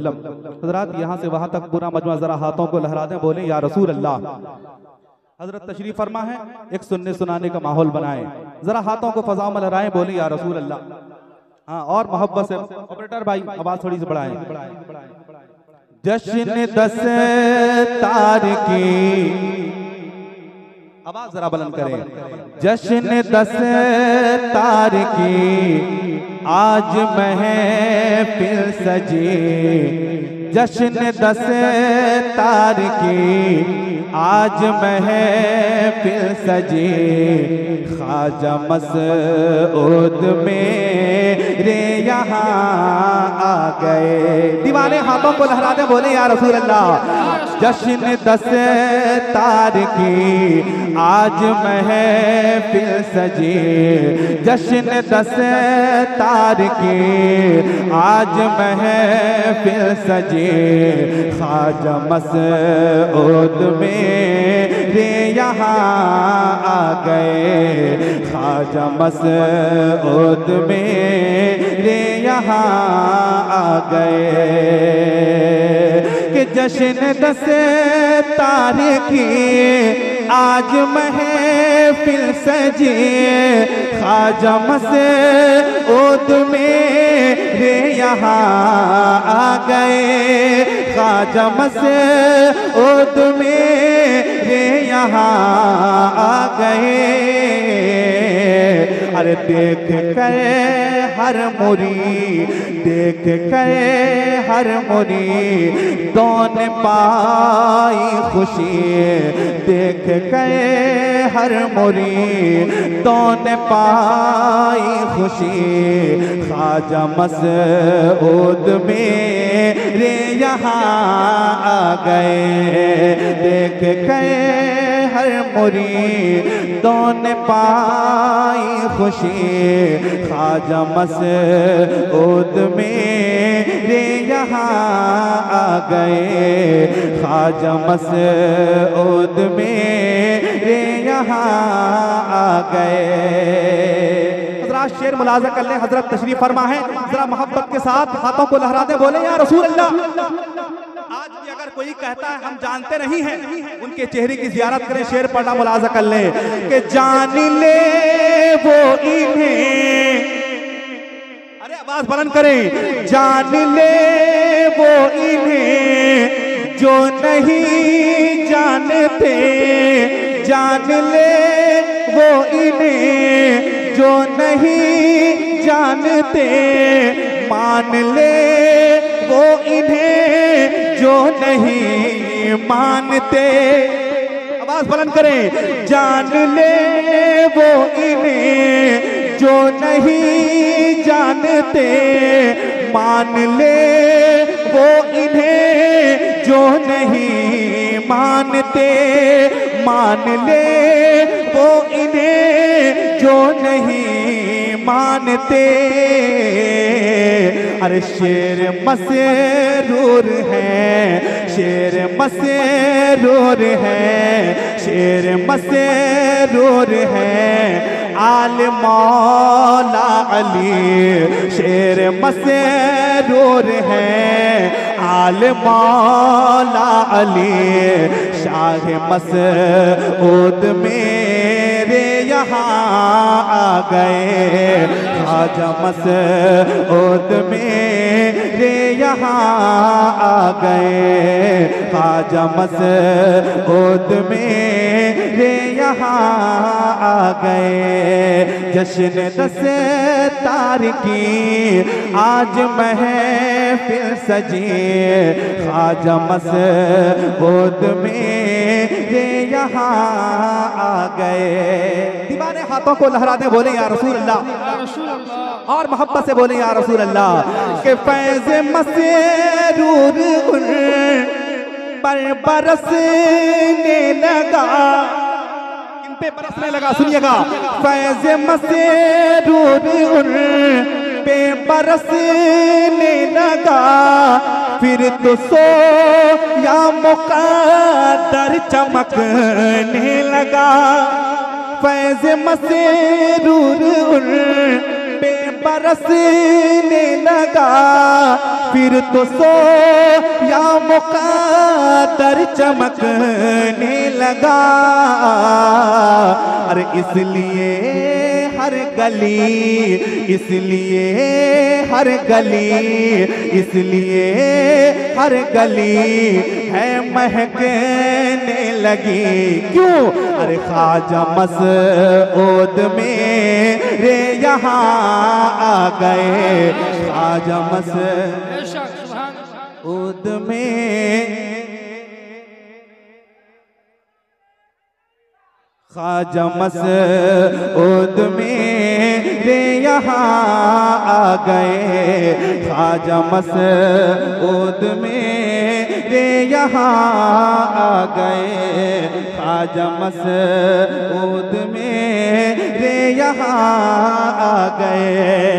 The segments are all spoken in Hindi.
हज़रात यहाँ से वहाँ तक पूरा मजमा जरा हाथों को लहरा दें, बोले या रसूल अल्लाह। हजरत तशरीफ फरमा है, एक सुनने सुनाने का माहौल बनाए, जरा हाथों को फजा में लहराएं, बोले या रसूल अल्लाह। हाँ, और मोहब्बत से ऑपरेटर भाई आवाज थोड़ी सी बढ़ाएं। जश्न 10 तार की, आवाज जरा बुलंद करें। जश्न 10 तार की आज महफिल सजी, जश्न 10 तार की आज महफिल सजी, ख्वाजा मसऊद मेरे यहाँ आ गए। दीवाने हाथों को लहरा दे, बोले या रसूल अल्लाह। जश्न 10 तार की आज महफिल सजी, जश्न 10 तार की आज महफिल सजी, ख्वाजा मसऊद मेरे यहाँ आ गए, ख्वाजा मसऊद मेरे यहाँ आ गए। कि जश्न 10 तार की आज महफिल सजी, ख्वाजा मसऊद मेरे यहाँ आ गए, ख्वाजा मसऊद मेरे यहाँ आ गए। अरे देख कर हर मुरी, देख कर हर मुरी दोन पाई खुशी, देख कर हर मुरी दोन पाई खुशी, ख्वाजा मसऊद मेरे यहाँ आ गए। देख कर हर मुरी दोन पाई खुशी, ख्वाजा मसऊद मेरे यहाँ आ गए, ख्वाजा मसऊद मेरे यहाँ आ गए। हजरात शेर मुलाजा कर ले, हजरत तशरीफ फरमा है, जरा मोहब्बत के साथ हाथों को लहरा दे, बोले या रसूल अल्लाह। आज भी अगर कोई कहता है हम जानते नहीं हैं, उनके चेहरे की जियारत करें, शेर पढ़ना मुलाजा कर ले कि जान ले वो इन्हें, अरे आवाज बुलंद करें, जान ले वो इन्हें जो नहीं जानते, जान ले वो इन्हें जो नहीं जानते, मान ले वो इन्हें जो नहीं मानते। आवाज बुलंद करें, जान ले वो इन्हें जो नहीं जानते, मान ले वो इन्हें जो नहीं मानते, मान ले वो इन्हें जो नहीं मानते। अरे शेर मसरूर है, शेर मसरूर है, शेर मसरूर है, आल मौला अली, शेर मसरूर है, आल मौला अली, शाह मसऊद मेरे यहाँ आ गए, ख्वाजा मसऊद मेरे यहाँ आ गए, ख्वाजा मसऊद मेरे यहाँ आ गए। जश्न 10 तार की आज महफिल सजी, ख्वाजा मसऊद मेरे यहाँ आ गए। दीवाने हाथों को लहरा दे, बोले या रसूल अल्लाह, और मोहब्बत से बोले या रसूल अल्लाह। के फैज़ मसरूर उन पर बरसने लगा, किन पे बरसने लगा, सुनिएगा। फैज़ मसरूर उन पे बरसने लगा, फिर तो सो या मुक़द्दर चमकने लगा। फैज़ मसरूर पे बरसने लगा, फिर तो सो या मुक़द्दर चमकने लगा। अरे इसलिए हर गली, इसलिए हर गली, इसलिए हर गली है महकने लगी। क्यों? अरे ख्वाजा मसऊद मेरे यहाँ आ गए, ख्वाजा मसऊद में, ख्वाजा मसऊद मेरे यहाँ आ गए, ख्वाजा मसऊद मेरे यहाँ आ गए, ख्वाजा मसऊद मेरे यहाँ आ गए।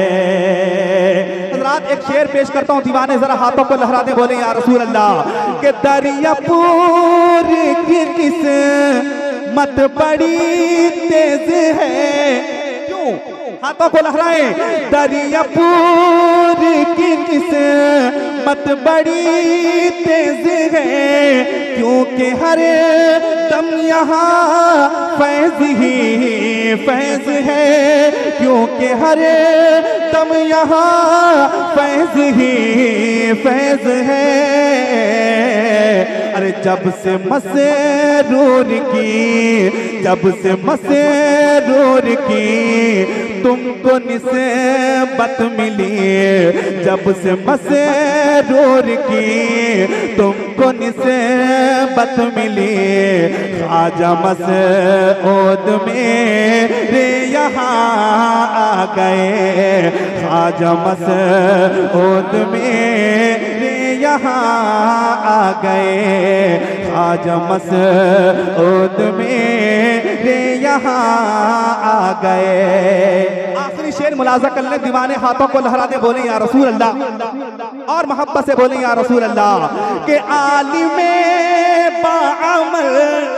हज़रात एक शेर पेश करता हूँ, दीवाने जरा हाथों को लहरा दे, बोले या रसूल अल्लाह। के दरियापुर की किस मत बड़ी तेज है। क्यों? हाथों को लहराएं। दरियापुर की किस्मत बड़ी तेज है, क्योंकि हर दम यहाँ फैज़ ही फैज़ है, क्योंकि हर दम यहाँ फैज़ ही फैज़ है। अरे जब से मसरूर की, जब से मसरूर की तुमको निस्बत मिली, जब से मसरूर की तुमको निस्बत मिली, ख्वाजा मसऊद मेरे यहाँ आ गए, ख्वाजा मसऊद मेरे यहाँ आ गए, ख्वाजा मसऊद मेरे यहाँ आ गए। आखिरी शेर मुलाजा कर ले, दीवाने हाथों को लहरा दे, बोले या रसूल अल्लाह, और मोहब्बत से बोले या रसूल अल्लाह। के आलिमे बाअमल,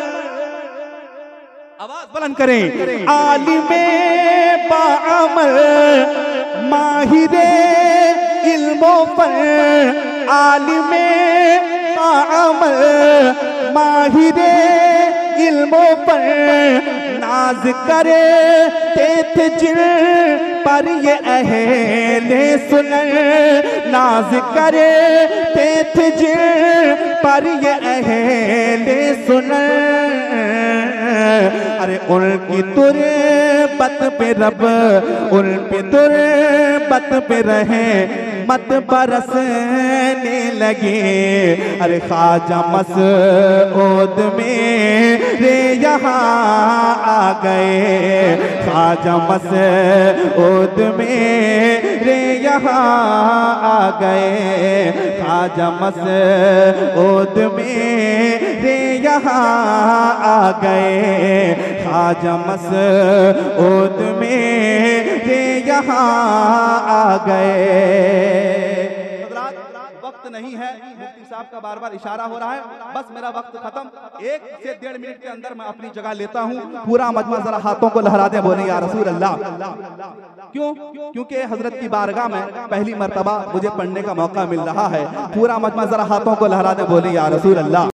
आवाज बुलंद करें, आलिमे बाअमल माहिरे इल्मों पर, आलिमे बाअमल माहिरे इल्मों पर नाज करे थे जिन पर ये अहले सुनर, नाज करे थे जिन पर ये अहले सुनर। अरे उनकी तुरबत पे रब, उनकी तुरबत पे रहे मत बरसने लगे। अरे ख्वाजा मसऊद मेरे यहाँ आ गए, ख्वाजा मसऊद मेरे यहाँ आ गए, ख्वाजा मसऊद मेरे यहाँ आ गए, ख्वाजा मसऊद मेरे यहाँ आ गए। वक्त नहीं है, मुफ्ती साहब का बार बार इशारा हो रहा है, बस मेरा वक्त खत्म, 1 से 1.5 मिनट के अंदर मैं अपनी जगह लेता हूँ। पूरा मजमा जरा हाथों को लहरा दे, बोले या रसूल अल्लाह। क्यों? क्योंकि हजरत की बारगाह में पहली मर्तबा मुझे पढ़ने का मौका मिल रहा है। पूरा मजमा जरा हाथों को लहरा दे, बोले या रसूल अल्लाह।